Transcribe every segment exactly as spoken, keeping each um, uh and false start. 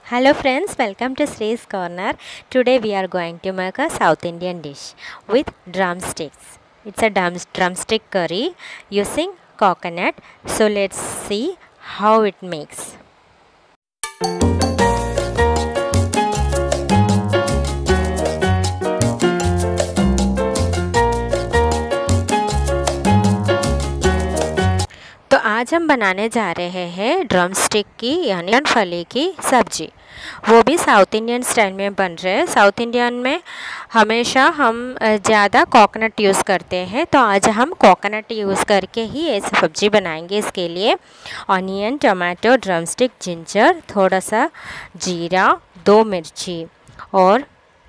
Hello friends, welcome to Sri's Corner. Today we are going to make a South Indian dish with drumsticks. It's a drum, drumstick curry using coconut. So let's see how it makes. तो आज हम बनाने जा रहे हैं drumstick की यानी फली की सब्जी। वो भी साउथ इंडियन स्टाइल में बन रहे हैं। साउथ इंडियन में हमेशा हम ज़्यादा कोकोनट यूज़ करते हैं, तो आज हम कोकोनट यूज़ करके ही ये सब्जी बनाएंगे। इसके लिए ऑनियन, टमाटो, ड्रमस्टिक, जिंजर, थोड़ा सा जीरा, दो मिर्ची और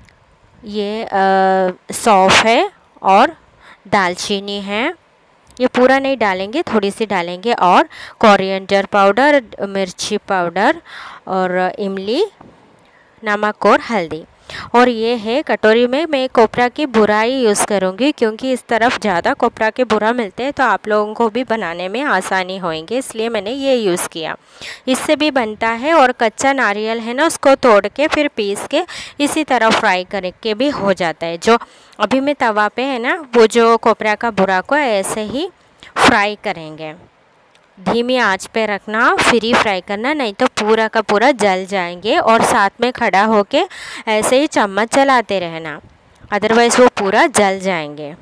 ये सौंफ है और दालचीनी है। ये पूरा नहीं डालेंगे, थोड़ी सी डालेंगे और कोरिएंडर पाउडर, मिर्ची पाउडर और इमली, नमक और हल्दी। और ये है कटोरी में मैं कोपरा की बुरा ही यूज़ करूँगी, क्योंकि इस तरफ ज़्यादा कोपरा के बुरा मिलते हैं तो आप लोगों को भी बनाने में आसानी होएंगे, इसलिए मैंने ये यूज़ किया। इससे भी बनता है। और कच्चा नारियल है ना, उसको तोड़ के फिर पीस के इसी तरह फ्राई करके भी हो जाता है। जो अभी मैं तवा पे है ना, वो जो कोपरा का बुरा को ऐसे ही फ्राई करेंगे। धीमी आंच पे रखना, फिर ही फ्राई करना, नहीं तो पूरा का पूरा जल जाएंगे। और साथ में खड़ा होके ऐसे ही चम्मच चलाते रहना, अदरवाइज़ वो पूरा जल जाएंगे।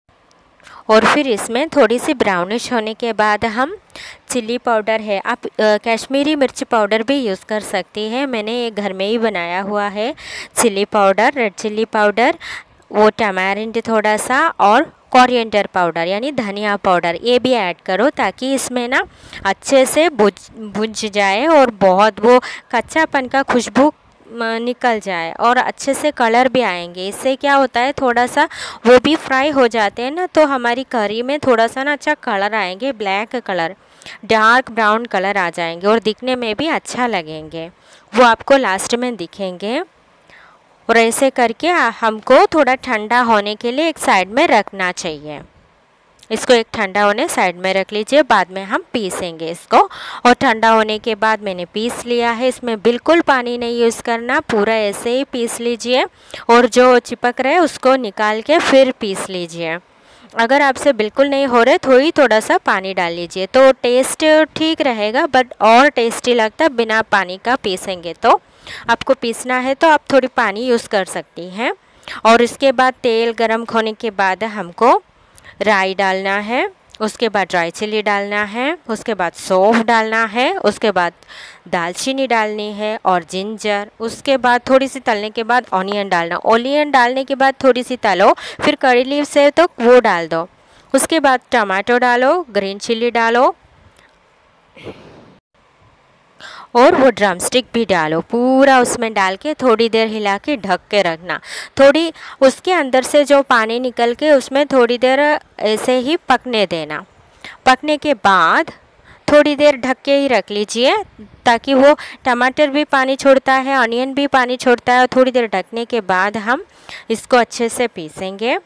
और फिर इसमें थोड़ी सी ब्राउनिश होने के बाद हम चिल्ली पाउडर है, आप कश्मीरी मिर्च पाउडर भी यूज़ कर सकती हैं। मैंने ये घर में ही बनाया हुआ है chilli powder, red chilli powder, वो टमारिंड थोड़ा सा और कोरिएंडर पाउडर यानी धनिया पाउडर, ये भी ऐड करो ताकि इसमें ना अच्छे से भुज भुज जाए और बहुत वो कच्चापन का खुशबू निकल जाए और अच्छे से कलर भी आएंगे। इससे क्या होता है, थोड़ा सा वो भी फ्राई हो जाते हैं ना, तो हमारी करी में थोड़ा सा ना अच्छा कलर आएंगे, black colour, dark brown colour आ जाएंगे और दिखने में भी अच्छा लगेंगे। वो आपको लास्ट में दिखेंगे। और ऐसे करके हमको थोड़ा ठंडा होने के लिए एक साइड में रखना चाहिए। इसको एक ठंडा होने साइड में रख लीजिए, बाद में हम पीसेंगे इसको। और ठंडा होने के बाद मैंने पीस लिया है, इसमें बिल्कुल पानी नहीं यूज़ करना, पूरा ऐसे ही पीस लीजिए। और जो चिपक रहे उसको निकाल के फिर पीस लीजिए। अगर आपसे बिल्कुल नहीं हो रहे, थोड़ी थोड़ा सा पानी डाल लीजिए तो टेस्ट ठीक रहेगा, बट और टेस्टी लगता बिना पानी का पीसेंगे। तो आपको पीसना है तो आप थोड़ी पानी यूज़ कर सकती हैं। और इसके बाद तेल गरम होने के बाद हमको राई डालना है, उसके बाद ड्राई चिल्ली डालना है, उसके बाद सौंफ डालना है, उसके बाद दालचीनी डालनी है और जिंजर। उसके बाद थोड़ी सी तलने के बाद ऑनियन डालना, ऑनियन डालने के बाद थोड़ी सी तलो, फिर कड़ी लीव्स है तो वो डाल दो। उसके बाद टमाटो डालो, ग्रीन चिल्ली डालो और वो ड्रमस्टिक भी डालो। पूरा उसमें डाल के थोड़ी देर हिला के ढक के रखना। थोड़ी उसके अंदर से जो पानी निकल के उसमें थोड़ी देर ऐसे ही पकने देना। पकने के बाद थोड़ी देर ढक के ही रख लीजिए, ताकि वो टमाटर भी पानी छोड़ता है, ऑनियन भी पानी छोड़ता है। थोड़ी देर ढकने के बाद हम इसको अच्छे से पीसेंगे।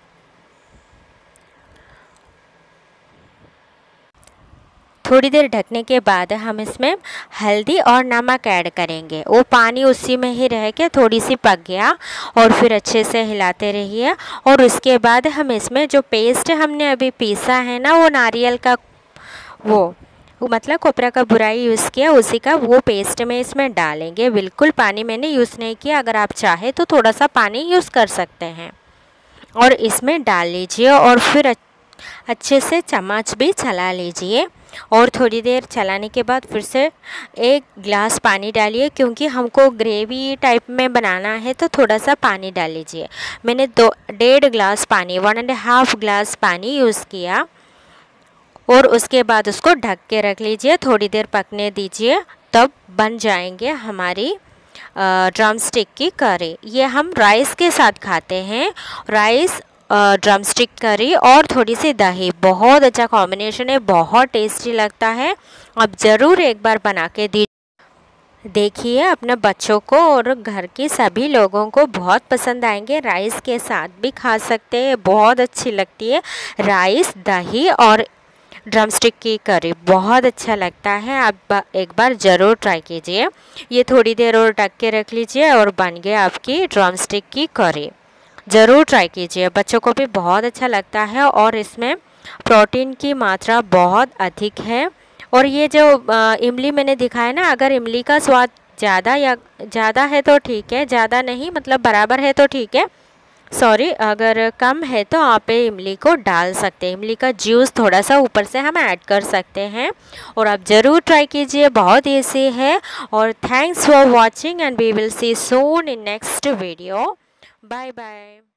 थोड़ी देर ढकने के बाद हम इसमें हल्दी और नमक ऐड करेंगे। वो पानी उसी में ही रह के थोड़ी सी पक गया और फिर अच्छे से हिलाते रहिए। और उसके बाद हम इसमें जो पेस्ट हमने अभी पीसा है ना, वो नारियल का वो वो मतलब कोपरा का बुराई यूज़ किया, उसी का वो पेस्ट में इसमें डालेंगे। बिल्कुल पानी मैंने यूज़ नहीं किया, अगर आप चाहे तो थोड़ा सा पानी यूज़ कर सकते हैं। और इसमें डाल लीजिए और फिर अच्छे से चम्मच भी चला लीजिए। और थोड़ी देर चलाने के बाद फिर से एक गिलास पानी डालिए, क्योंकि हमको ग्रेवी टाइप में बनाना है तो थोड़ा सा पानी डाल लीजिए। मैंने दो डेढ़ गिलास पानी, वन एंड हाफ गिलास पानी यूज़ किया। और उसके बाद उसको ढक के रख लीजिए, थोड़ी देर पकने दीजिए, तब बन जाएंगे हमारी ड्रमस्टिक की करी। ये हम राइस के साथ खाते हैं, राइस ड्रमस्टिक करी और थोड़ी सी दही, बहुत अच्छा कॉम्बिनेशन है, बहुत टेस्टी लगता है। अब ज़रूर एक बार बना के दी देखिए अपने बच्चों को, और घर के सभी लोगों को बहुत पसंद आएंगे। राइस के साथ भी खा सकते हैं, बहुत अच्छी लगती है। राइस, दही और ड्रमस्टिक की करी बहुत अच्छा लगता है। आप एक बार ज़रूर ट्राई कीजिए। ये थोड़ी देर और ढक के रख लीजिए और बन गया आपकी ड्रमस्टिक की करी। ज़रूर ट्राई कीजिए, बच्चों को भी बहुत अच्छा लगता है और इसमें प्रोटीन की मात्रा बहुत अधिक है। और ये जो इमली मैंने दिखाया ना, अगर इमली का स्वाद ज़्यादा या ज़्यादा है तो ठीक है, ज़्यादा नहीं मतलब बराबर है तो ठीक है, सॉरी अगर कम है तो आप इमली को डाल सकते हैं। इमली का जूस थोड़ा सा ऊपर से हम ऐड कर सकते हैं और आप ज़रूर ट्राई कीजिए, बहुत ईजी है। और thanks for watching and we will see soon in next video. Bye bye.